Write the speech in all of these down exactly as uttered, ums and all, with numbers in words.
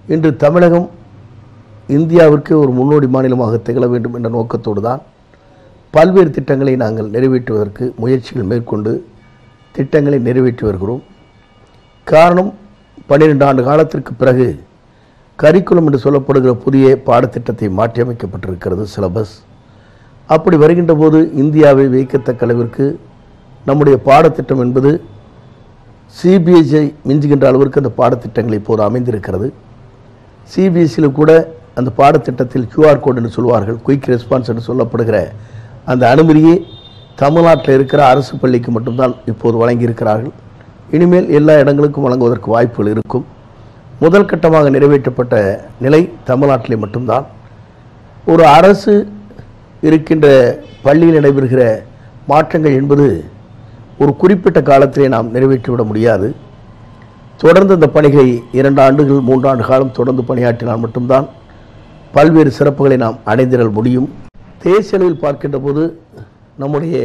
இன்று தமிழகம் இந்தியாவிற்கு ஒரு முன்னோடி மாநிலமாக திகழ வேண்டும் என்ற நோக்கத்தோடு தான் பல்வேறு திட்டங்களை நாங்கள் நிறைவேற்றுவதற்கு முயற்சிகள் மேற்கொண்டு திட்டங்களை நிறைவேற்றி வருகிறோம். காரணம், பன்னிரெண்டு ஆண்டு காலத்திற்கு பிறகு கரிக்குலம் என்று சொல்லப்படுகிற புதிய பாடத்திட்டத்தை மாற்றியமைக்கப்பட்டிருக்கிறது சிலபஸ். அப்படி வருகின்ற போது இந்தியாவை வியக்கத்தக்க அளவிற்கு நம்முடைய பாடத்திட்டம் என்பது சிபிஎஸ்இ மிஞ்சுகின்ற அளவிற்கு அந்த பாடத்திட்டங்கள் இப்போது அமைந்திருக்கிறது. சிபிஎஸ்சியில் கூட அந்த பாடத்திட்டத்தில் கியூஆர் கோட் என்று சொல்வார்கள், குயிக் ரெஸ்பான்ஸ் என்று சொல்லப்படுகிற அந்த அனுமதியை தமிழ்நாட்டில் இருக்கிற அரசு பள்ளிக்கு மட்டும்தான் இப்போது வழங்கியிருக்கிறார்கள். இனிமேல் எல்லா இடங்களுக்கும் வழங்குவதற்கு வாய்ப்புகள் இருக்கும். முதல் கட்டமாக நிறைவேற்றப்பட்ட நிலை தமிழ்நாட்டிலே மட்டும்தான். ஒரு அரசு இருக்கின்ற பள்ளியில் நடைபெறுகிற மாற்றங்கள் என்பது ஒரு குறிப்பிட்ட காலத்திலே நாம் நிறைவேற்றிவிட முடியாது. தொடர்ந்து இந்த பணிகளை இரண்டு ஆண்டுகள் மூன்றாண்டு காலம் தொடர்ந்து பணியாற்றினால் மட்டும்தான் பல்வேறு சிறப்புகளை நாம் அடைந்திட முடியும். தேசிய அளவில் பார்க்கின்ற போது நம்முடைய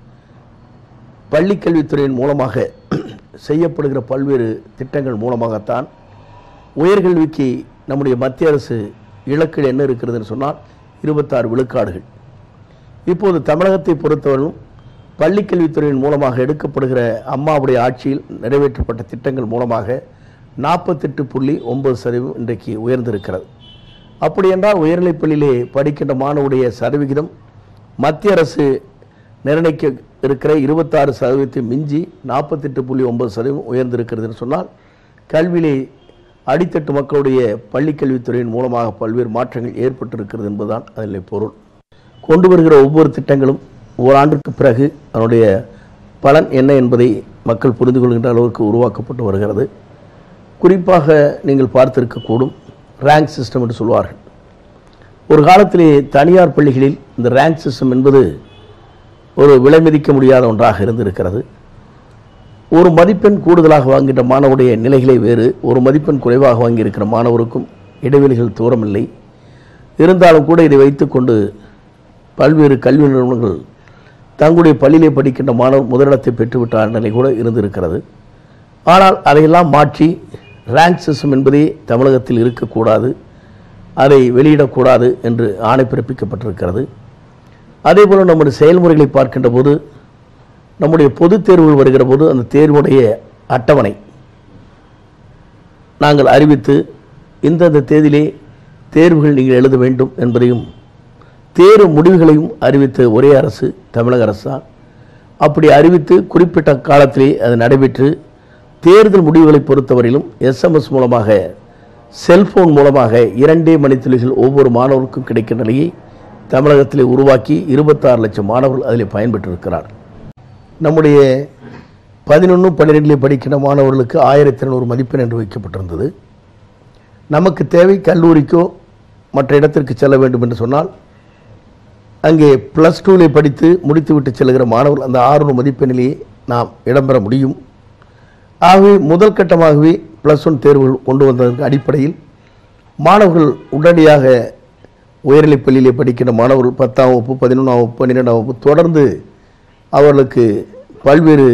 பள்ளிக்கல்வித்துறையின் மூலமாக செய்யப்படுகிற பல்வேறு திட்டங்கள் மூலமாகத்தான் உயர்கல்விக்கு நம்முடைய மத்திய அரசு இலக்குகள் என்ன இருக்கிறதுன்னு சொன்னால் இருபத்தாறு விழுக்காடுகள். இப்போது தமிழகத்தை பொறுத்தவரையும் பள்ளிக்கல்வித்துறையின் மூலமாக எடுக்கப்படுகிற அம்மாவுடைய ஆட்சியில் நிறைவேற்றப்பட்ட திட்டங்கள் மூலமாக நாற்பத்தெட்டு புள்ளி ஒன்பது சதவீதம் இன்றைக்கு உயர்ந்திருக்கிறது. அப்படி என்றால் உயர்நிலைப் பள்ளியிலே படிக்கின்ற மாணவருடைய சதவிகிதம் மத்திய அரசு நிர்ணயிக்க இருக்கிற இருபத்தாறு சதவீதத்தை மிஞ்சி நாற்பத்தெட்டு புள்ளி ஒன்பது சதவீதம் உயர்ந்திருக்கிறதுன்னு சொன்னால் கல்வியிலே அடித்தட்டு மக்களுடைய பள்ளிக்கல்வித்துறையின் மூலமாக பல்வேறு மாற்றங்கள் ஏற்பட்டிருக்கிறது என்பதுதான் அதில் பொருள். கொண்டு வருகிற ஒவ்வொரு திட்டங்களும் ஓராண்டிற்கு பிறகு அதனுடைய பலன் என்ன என்பதை மக்கள் புரிந்து கொள்கின்ற அளவுக்கு உருவாக்கப்பட்டு வருகிறது. குறிப்பாக நீங்கள் பார்த்திருக்கக்கூடும் ரேங்க் சிஸ்டம் என்று சொல்வார்கள். ஒரு காலத்திலே தனியார் பள்ளிகளில் இந்த ரேங்க் சிஸ்டம் என்பது ஒரு விலை மதிக்க முடியாத ஒன்றாக இருந்திருக்கிறது. ஒரு மதிப்பெண் கூடுதலாக வாங்குகின்ற மாணவருடைய நிலைகளை வேறு, ஒரு மதிப்பெண் குறைவாக வாங்கியிருக்கிற மாணவருக்கும் இடைவெளிகள் தூரமில்லை. இருந்தாலும் கூட இதை வைத்துக்கொண்டு பல்வேறு கல்வி நிறுவனங்கள் தங்களுடைய பள்ளியிலே படிக்கின்ற மாணவர் முதலிடத்தை பெற்றுவிட்ட நிலை கூட இருந்திருக்கிறது. ஆனால் அதையெல்லாம் மாற்றி ரேங்க் சிஸ்டம் என்பதே தமிழகத்தில் இருக்கக்கூடாது, அதை வெளியிடக்கூடாது என்று ஆணை பிறப்பிக்கப்பட்டிருக்கிறது. அதேபோல் நம்முடைய செயல்முறைகளை பார்க்கின்ற போது நம்முடைய பொதுத் தேர்வுகள் வருகிற போது அந்த தேர்வுடைய அட்டவணை நாங்கள் அறிவித்து இந்தந்த தேதியிலே தேர்வுகள் நீங்கள் எழுத வேண்டும் என்பதையும் தேர்வு முடிவுகளையும் அறிவித்த ஒரே அரசு தமிழக அரசு தான். அப்படி அறிவித்து குறிப்பிட்ட காலத்திலே அது நடைபெற்று தேர்தல் முடிவுகளை பொறுத்தவரையிலும் எஸ்எம்எஸ் மூலமாக செல்போன் மூலமாக இரண்டே மணித்துளிகள் ஒவ்வொரு மாணவருக்கும் கிடைக்கிற நிலையை தமிழகத்திலே உருவாக்கி இருபத்தாறு லட்சம் மாணவர்கள் அதில் பயன்பெற்றிருக்கிறார். நம்முடைய பதினொன்று பன்னிரெண்டிலே படிக்கின்ற மாணவர்களுக்கு ஆயிரத்தி இருநூறு மதிப்பெண் என்று வைக்கப்பட்டிருந்தது. நமக்கு தேவை கல்லூரிக்கோ மற்ற இடத்திற்கு செல்ல வேண்டும் என்று சொன்னால் அங்கே ப்ளஸ் டூவிலே படித்து முடித்துவிட்டு செல்கிற மாணவர்கள் அந்த ஆறுநூறு மதிப்பெண்ணிலேயே நாம் இடம்பெற முடியும். ஆகவே முதல் கட்டமாகவே ப்ளஸ் ஒன் தேர்வுகள் கொண்டு வந்ததற்கு அடிப்படையில் மாணவர்கள் உடனடியாக உயர்நிலைப் பள்ளியிலே படிக்கின்ற மாணவர்கள் பத்தாம் வகுப்பு பதினொன்றாம் வகுப்பு பன்னிரெண்டாம் வகுப்பு தொடர்ந்து அவர்களுக்கு பல்வேறு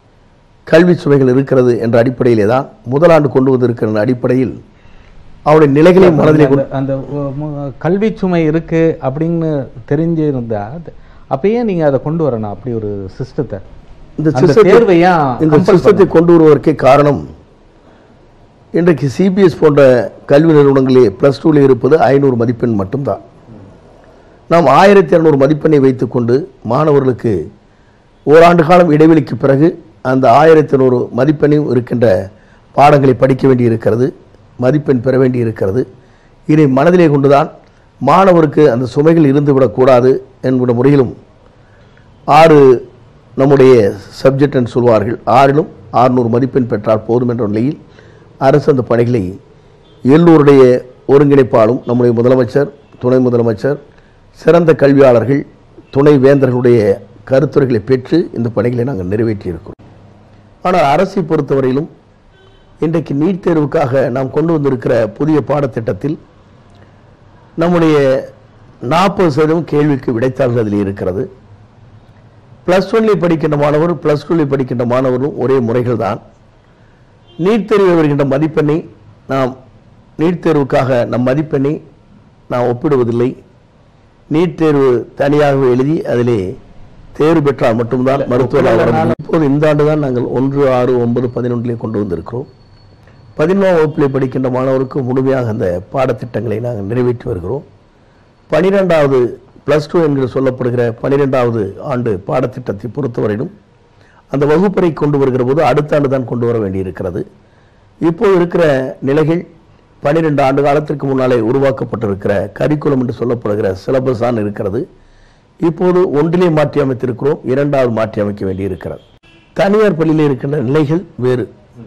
கல்வி சுமைகள் இருக்கிறது என்ற அடிப்படையிலே தான் முதலாண்டு கொண்டு வந்திருக்கிற அடிப்படையில் அவருடைய நிலைகளை மனதிலே அந்த கல்வி சுமை இருக்கு அப்படின்னு தெரிஞ்சிருந்தா அப்பயே நீங்க அதை கொண்டு வரணும். அப்படி ஒரு சிஸ்டத்தை இந்த சிஸ்டத்தை இந்த சிஸ்டத்தை கொண்டு வருவதற்கே காரணம், இன்றைக்கு சிபிஎஸ் போன்ற கல்வி நிறுவனங்களே பிளஸ் டூவில் இருப்பது ஐநூறு மதிப்பெண் மட்டும்தான். நாம் ஆயிரத்தி இரநூறு மதிப்பெண்ணை வைத்துக்கொண்டு மாணவர்களுக்கு ஓராண்டு காலம் இடைவெளிக்கு பிறகு அந்த ஆயிரத்தி இரநூறு மதிப்பெண்ணையும் இருக்கின்ற பாடங்களை படிக்க வேண்டி இருக்கிறது, மதிப்பெண் பெற வேண்டி இருக்கிறது. இதை மனதிலே கொண்டுதான் மாணவருக்கு அந்த சுமைகள் இருந்துவிடக்கூடாது என்கிற முறையிலும் ஆறு நம்முடைய சப்ஜெக்ட் என்று சொல்வார்கள், ஆறிலும் ஆறுநூறு மதிப்பெண் பெற்றால் போதும் என்ற நிலையில் அரசு அந்த பணிகளை எல்லோருடைய ஒருங்கிணைப்பாலும் நம்முடைய முதலமைச்சர், துணை முதலமைச்சர், சிறந்த கல்வியாளர்கள், துணை வேந்தர்களுடைய கருத்துரைகளை பெற்று இந்த பணிகளை நாங்கள் நிறைவேற்றியிருக்கிறோம். ஆனால் அரசை பொறுத்தவரையிலும் இன்றைக்கு நீட் தேர்வுக்காக நாம் கொண்டு வந்திருக்கிற புதிய பாடத்திட்டத்தில் நம்முடைய நாற்பது சதவீதம் கேள்விக்கு விடைத்தாள்கள் அதில் இருக்கிறது. ப்ளஸ் ஒன்னில் படிக்கின்ற மாணவர் ப்ளஸ் டூவில் படிக்கின்ற மாணவரும் ஒரே முறைகள் தான். நீட் தேர்வில் வருகின்ற மதிப்பெண்ணை நாம் நீட் தேர்வுக்காக நம் மதிப்பெண்ணை நாம் ஒப்பிடுவதில்லை. நீட் தேர்வு தனியாக எழுதி அதிலே தேர்வு பெற்றால் மட்டும்தான் மருத்துவராக வர முடியும். இப்போது இந்த ஆண்டு தான் நாங்கள் ஒன்று ஆறு ஒன்பது பதினொன்றிலே கொண்டு வந்திருக்கிறோம். பதினொன்றாம் வகுப்பிலே படிக்கின்ற மாணவருக்கு முழுமையாக அந்த பாடத்திட்டங்களை நாங்கள் நிறைவேற்றி வருகிறோம். பனிரெண்டாவது பிளஸ் டூ என்று சொல்லப்படுகிற பனிரெண்டாவது ஆண்டு பாடத்திட்டத்தை பொறுத்தவரையிலும் அந்த வகுப்பறை கொண்டு வருகிற போது அடுத்த ஆண்டு தான் கொண்டு வர வேண்டியிருக்கிறது. இப்போது இருக்கிற நிலைகள் பனிரெண்டு ஆண்டு காலத்திற்கு முன்னாலே உருவாக்கப்பட்டிருக்கிற கரிக்குலம் என்று சொல்லப்படுகிற சிலபஸ் தான் இருக்கிறது. இப்போது ஒன்றிலே மாற்றி அமைத்திருக்கிறோம், இரண்டாவது மாற்றி அமைக்க வேண்டியிருக்கிறது. தனியார் பள்ளியில் இருக்கின்ற நிலைகள் வேறு,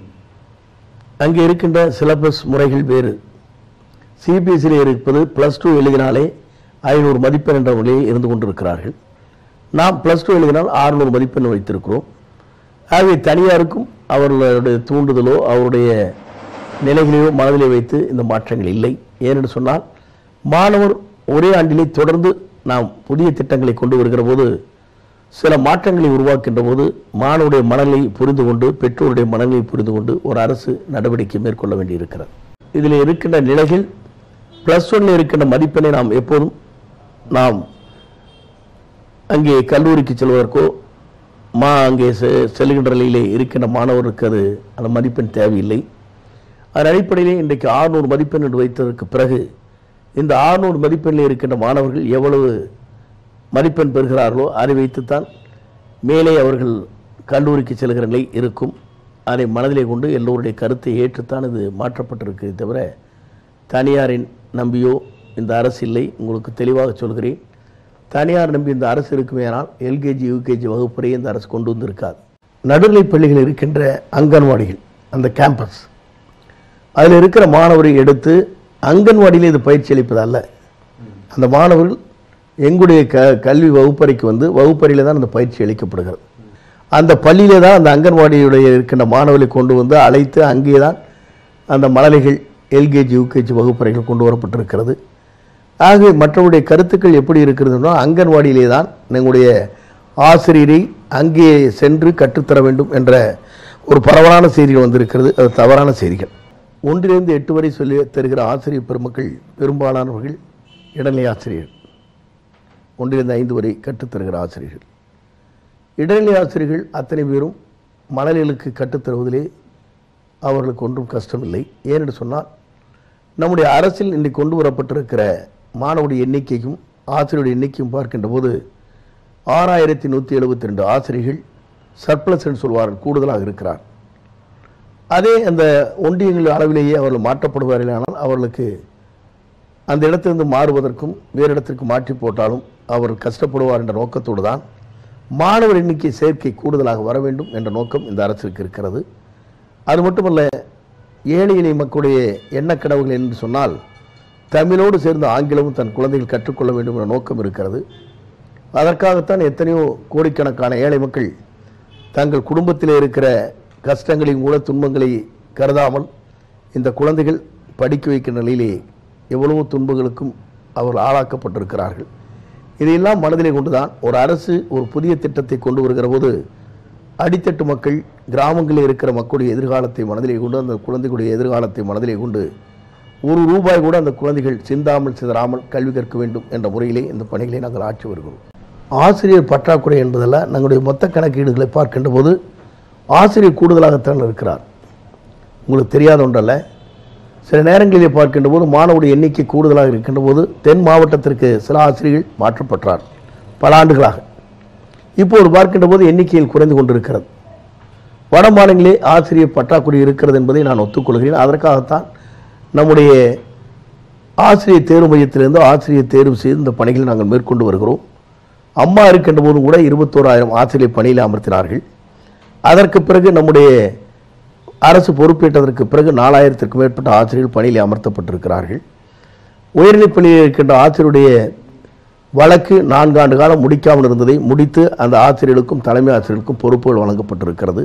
அங்கே இருக்கின்ற சிலபஸ் முறைகள் வேறு. சிபிஎஸ்சியில் இருப்பது பிளஸ் டூ எழுதினாலே ஐநூறு மதிப்பெண் என்ற நிலையில் இருந்து கொண்டிருக்கிறார்கள். நாம் பிளஸ் டூ எழுதினால் அறுநூறு மதிப்பெண் வைத்திருக்கிறோம். ஆகவே தனியாருக்கும் அவர்களுடைய தூண்டுதலோ அவருடைய நிலைகளையோ மனதிலே வைத்து இந்த மாற்றங்கள் இல்லை. ஏனென்று சொன்னால் மாணவர் ஒரே ஆண்டிலே தொடர்ந்து நாம் புதிய திட்டங்களை கொண்டு வருகிற போது சில மாற்றங்களை உருவாக்கின்ற போது மாணவருடைய மனநிலை புரிந்து கொண்டு பெற்றோருடைய மனநிலை புரிந்து கொண்டு ஒரு அரசு நடவடிக்கை மேற்கொள்ள வேண்டியிருக்கிறது. இதில் இருக்கின்ற நிலைகள் பிளஸ் ஒன்னில் இருக்கின்ற மதிப்பெண்ணை நாம் எப்போதும் நாம் அங்கே கல்லூரிக்கு செல்வதற்கோ மா அங்கே செல்கின்ற நிலையிலே இருக்கின்ற மாணவருக்கு அது அந்த மதிப்பெண் தேவையில்லை. அதன் அடிப்படையிலே இன்றைக்கு ஆறுநூறு மதிப்பெண் என்று வைத்ததற்கு பிறகு இந்த ஆறுநூறு மதிப்பெண்ணில் இருக்கின்ற மாணவர்கள் எவ்வளவு மதிப்பெண் பெறுகிறார்களோ அதை வைத்துத்தான் மேலே அவர்கள் கல்லூரிக்கு செல்கிற நிலை இருக்கும். அதை மனதிலே கொண்டு எல்லோருடைய கருத்தை ஏற்றுத்தான் இது மாற்றப்பட்டிருக்கு. தவிர தனியாரின் நம்பியோ இந்த அரசு இல்லை. உங்களுக்கு தெளிவாக சொல்கிறேன், தனியார் நம்பி இந்த அரசு இருக்குமே ஆனால் எல்கேஜி யூகேஜி வகுப்பறையை இந்த அரசு கொண்டு வந்திருக்காது. நடுநிலைப் பள்ளிகள் இருக்கின்ற அங்கன்வாடிகள், அந்த கேம்பஸ், அதில் இருக்கிற மாணவரை எடுத்து அங்கன்வாடியில் இது பயிற்சி அளிப்பதல்ல. அந்த மாணவர்கள் எங்களுடைய க கல்வி வகுப்பறைக்கு வந்து வகுப்பறையில் தான் அந்த பயிற்சி அளிக்கப்படுகிறது. அந்த பள்ளியிலே தான் அந்த அங்கன்வாடியுடைய இருக்கின்ற மாணவர்களை கொண்டு வந்து அழைத்து அங்கே தான் அந்த மழலைகள் எல்கேஜி யூகேஜி வகுப்பறைகள் கொண்டு வரப்பட்டிருக்கிறது. ஆகவே மற்றவருடைய கருத்துக்கள் எப்படி இருக்கிறதுனா அங்கன்வாடியிலே தான் எங்களுடைய ஆசிரியரை அங்கே சென்று கற்றுத்தர வேண்டும் என்ற ஒரு பரவலான செய்திகள் வந்திருக்கிறது. அது தவறான செய்திகள். ஒன்றிலிருந்து எட்டு வரை சொல்லி தருகிற ஆசிரியர் பெருமக்கள் பெரும்பாலானவர்கள் இடைநிலை ஆசிரியர்கள், ஒன்றிலிருந்து ஐந்து வரை கற்றுத்தருகிற ஆசிரியர்கள். இடைநிலை ஆசிரியர்கள் அத்தனை பேரும் மழலைகளுக்கு கற்றுத்தருவதிலே அவர்களுக்கு ஒன்றும் கஷ்டமில்லை. ஏனென்று சொன்னால் நம்முடைய அரசில் இன்றைக்கு கொண்டு வரப்பட்டிருக்கிற மாணவருடைய எண்ணிக்கைக்கும் ஆசிரியருடைய எண்ணிக்கையும் பார்க்கின்ற போது ஆறாயிரத்தி நூற்றி எழுபத்தி ரெண்டு ஆசிரியர்கள் சர்ப்ளஸ் என்று சொல்வார்கள், கூடுதலாக இருக்கிறார். அதே அந்த ஒன்றியங்கள் அளவிலேயே அவர்கள் மாற்றப்படுவார்கள். ஆனால் அவர்களுக்கு அந்த இடத்திலிருந்து மாறுவதற்கும் வேறு இடத்திற்கு மாற்றி போட்டாலும் அவர்கள் கஷ்டப்படுவார் என்ற நோக்கத்தோடு தான் மாணவர் எண்ணிக்கை சேர்க்கை கூடுதலாக வர வேண்டும் என்ற நோக்கம் இந்த அரசுக்கு இருக்கிறது. அது மட்டுமல்ல, ஏழை எளிய மக்களுடைய எண்ணக்கனவுகள் என்று சொன்னால் தமிழோடு சேர்ந்த ஆங்கிலமும் தன் குழந்தைகள் கற்றுக்கொள்ள வேண்டும் என்ற நோக்கம் இருக்கிறது. அதற்காகத்தான் எத்தனையோ கோடிக்கணக்கான ஏழை மக்கள் தங்கள் குடும்பத்தில் இருக்கிற கஷ்டங்களையும் கூட துன்பங்களை கருதாமல் இந்த குழந்தைகள் படிக்க வைக்கிற நிலையிலே எவ்வளவோ துன்பங்களுக்கும் அவர்கள் ஆளாக்கப்பட்டிருக்கிறார்கள். இதையெல்லாம் மனதிலே கொண்டுதான் ஒரு அரசு ஒரு புதிய திட்டத்தை கொண்டு வருகிற போது அடித்தட்டு மக்கள், கிராமங்களில் இருக்கிற மக்களுடைய எதிர்காலத்தை மனதிலே கொண்டு அந்த குழந்தைகளுடைய எதிர்காலத்தை மனதிலே கொண்டு ஒரு ரூபாய் கூட அந்த குழந்தைகள் சிந்தாமல் சிதறாமல் கல்வி கற்க வேண்டும் என்ற முறையிலே இந்த பணிகளை நாங்கள் ஆற்றி வருகிறோம். ஆசிரியர் பற்றாக்குறை என்பதல்ல, நம்முடைய மொத்த கணக்கீடுகளை பார்க்கின்ற போது ஆசிரியர் கூடுதலாகத்தான் இருக்கிறார். உங்களுக்கு தெரியாத ஒன்றல்ல, சில நேரங்களிலே பார்க்கின்ற போது மாணவருடைய எண்ணிக்கை கூடுதலாக இருக்கின்ற போது தென் மாவட்டத்திற்கு சில ஆசிரியர்கள் மாற்றப்பட்டார் பல ஆண்டுகளாக. இப்போது பார்க்கின்ற போது எண்ணிக்கையில் குறைந்து கொண்டிருக்கிறது. வட மாநிலங்களே ஆசிரியர் பற்றாக்குறை இருக்கிறது என்பதை நான் ஒத்துக்கொள்கிறேன். அதற்காகத்தான் நம்முடைய ஆசிரியர் தேர்வு மையத்திலிருந்து ஆசிரியர் தேர்வு செய்து இந்த பணிகளை நாங்கள் மேற்கொண்டு வருகிறோம். அம்மா இருக்கின்ற போதும் கூட இருபத்தோராயிரம் ஆசிரியர் பணியில் அமர்த்தினார்கள். அதற்கு பிறகு நம்முடைய அரசு பொறுப்பேற்றதற்கு பிறகு நாலாயிரத்திற்கும் மேற்பட்ட ஆசிரியர்கள் பணியில் அமர்த்தப்பட்டிருக்கிறார்கள். உயர்நிலைப் பள்ளியில் இருக்கின்ற ஆசிரியருடைய வழக்கு நான்கு ஆண்டு காலம் முடிக்காமல் இருந்ததை முடித்து அந்த ஆசிரியர்களுக்கும் தலைமை ஆசிரியர்களுக்கும் பொறுப்புகள் வழங்கப்பட்டிருக்கிறது.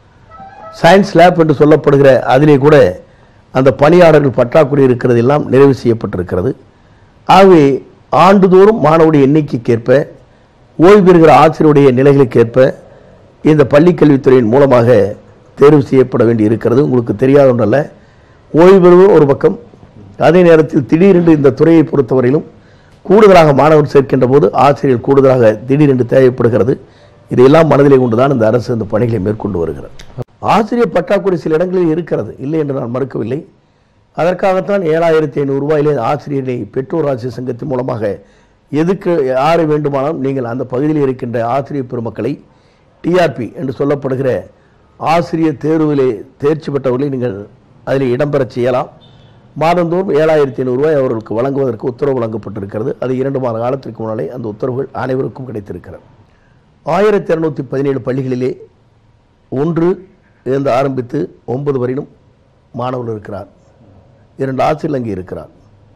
சயின்ஸ் லேப் என்று சொல்லப்படுகிற அதிலே கூட அந்த பணியாளர்கள் பற்றாக்குறை இருக்கிறது எல்லாம் நிறைவு செய்யப்பட்டிருக்கிறது. ஆகவே ஆண்டுதோறும் மாணவருடைய எண்ணிக்கைக்கேற்ப ஓய்வு பெறுகிற ஆசிரியருடைய நிலைகளுக்கேற்ப இந்த பள்ளிக்கல்வித்துறையின் மூலமாக தேர்வு செய்யப்பட வேண்டி இருக்கிறது. உங்களுக்கு தெரியாத ஒன்றல்ல, ஓய்வு பெறுவது ஒரு பக்கம், அதே நேரத்தில் திடீரென்று இந்த துறையை பொறுத்தவரையிலும் கூடுதலாக மாணவர் சேர்க்கின்ற போது ஆசிரியர் கூடுதலாக திடீரென்று தேவைப்படுகிறது. இதையெல்லாம் மனதிலே கொண்டுதான் இந்த அரசு இந்த பணிகளை மேற்கொண்டு வருகிறது. ஆசிரியர் பற்றாக்குறை சில இடங்களில் இருக்கிறது, இல்லை என்று நான் மறுக்கவில்லை. அதற்காகத்தான் ஏழாயிரத்தி ஐநூறு ரூபாயிலே ஆசிரியரை பெற்றோர் ஆசிரியர் சங்கத்தின் மூலமாக எதுக்கு யாரை வேண்டுமானாலும் நீங்கள் அந்த பகுதியில் இருக்கின்ற ஆசிரியர் பெருமக்களை டிஆர்பி என்று சொல்லப்படுகிற ஆசிரியர் தேர்விலே தேர்ச்சி பெற்றவர்களை நீங்கள் அதில் இடம்பெற செய்யலாம். மாதந்தோறும் ஏழாயிரத்தி ஐநூறு ரூபாய் அவர்களுக்கு வழங்குவதற்கு உத்தரவு வழங்கப்பட்டிருக்கிறது. அது இரண்டு மாத காலத்திற்கு முன்னாலே அந்த உத்தரவுகள் அனைவருக்கும் கிடைத்திருக்கிறது. ஆயிரத்தி இரநூத்தி பதினேழு பள்ளிகளிலே ஒன்று இருந்து ஆரம்பித்து ஒன்பது வரையிலும் மாணவர்கள் இருக்கிறார். இரண்டு ஆசிரியர் அங்கே இருக்கிறார்.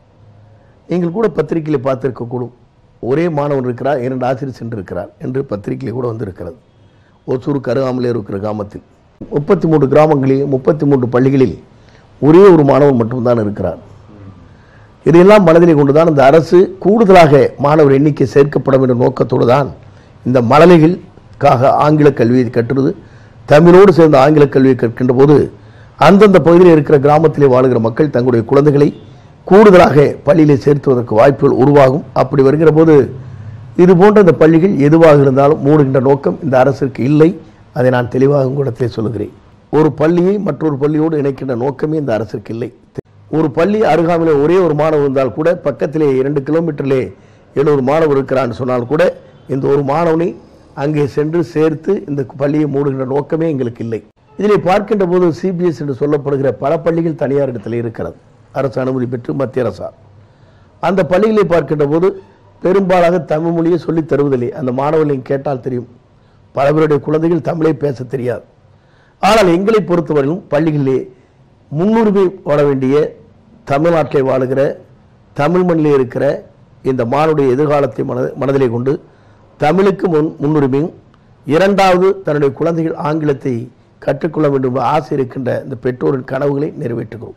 நீங்கள் கூட பத்திரிகையில் பார்த்திருக்கக்கூடும், ஒரே மாணவன் இருக்கிறார், இரண்டு ஆசிரியர் சென்றிருக்கிறார் என்று பத்திரிகையில் கூட வந்திருக்கிறது. ஒசூருக்கு அருகாமலே இருக்கிற கிராமத்தில் முப்பத்தி மூன்று கிராமங்களில் முப்பத்தி மூன்று பள்ளிகளில் ஒரே ஒரு மாணவன் மட்டும்தான் இருக்கிறார். இதையெல்லாம் மனதிலே கொண்டுதான் இந்த அரசு கூடுதலாக மாணவர் எண்ணிக்கை சேர்க்கப்படும் என்ற நோக்கத்தோடு தான் இந்த மழலைகளுக்காக ஆங்கில கல்வியை கற்றுவது. தமிழோடு சேர்ந்த ஆங்கில கல்வியை கற்கின்ற போது அந்தந்த பகுதியில் இருக்கிற கிராமத்திலே வாழுகிற மக்கள் தங்களுடைய குழந்தைகளை கூடுதலாக பள்ளியிலே சேர்த்துவதற்கு வாய்ப்புகள் உருவாகும். அப்படி வருகிற போது இது போன்ற இந்த பள்ளிகள் எதுவாக இருந்தாலும் மூடுகின்ற நோக்கம் இந்த அரசுக்கு இல்லை. அதை நான் தெளிவாக உங்களிடத்திலே சொல்லுகிறேன். ஒரு பள்ளியை மற்றொரு பள்ளியோடு இணைக்கின்ற நோக்கமே இந்த அரசுக்கு இல்லை. ஒரு பள்ளி அருகாமையிலே ஒரே ஒரு மாணவர் இருந்தால் கூட பக்கத்திலே இரண்டு கிலோமீட்டரிலே எழுநூறு மாணவர் இருக்கிறான்னு சொன்னால் கூட இந்த ஒரு மாணவனை அங்கே சென்று சேர்த்து இந்த பள்ளியை மூடுகின்ற நோக்கமே எங்களுக்கு இல்லை. இதிலே பார்க்கின்ற போது சிபிஎஸ் என்று சொல்லப்படுகிற பல பள்ளிகள் தனியார் இடத்தில் இருக்கிறது, அரசு அனுமதி பெற்று மத்திய அரசால். அந்த பள்ளிகளை பார்க்கின்ற போது பெரும்பாலாக தமிழ் மொழியை சொல்லித் தருவதில்லை. அந்த மாணவர்கள் கேட்டால் தெரியும், பல பேருடைய குழந்தைகள் தமிழை பேச தெரியாது. ஆனால் எங்களை பொறுத்தவரையிலும் பள்ளிகளிலே முன்னுரிமை வாழ வேண்டிய தமிழ்நாட்டிலே வாழுகிற தமிழ் மண்ணிலே இருக்கிற இந்த மாணவருடைய எதிர்காலத்தை மன மனதிலே கொண்டு தமிழுக்கு முன் முன்னுரிமையும், இரண்டாவது தன்னுடைய குழந்தைகள் ஆங்கிலத்தை கற்றுக்கொள்ள வேண்டும் என்ற ஆசை இருக்கின்ற இந்த பெற்றோரின் கனவுகளை நிறைவேற்றுகிறோம்.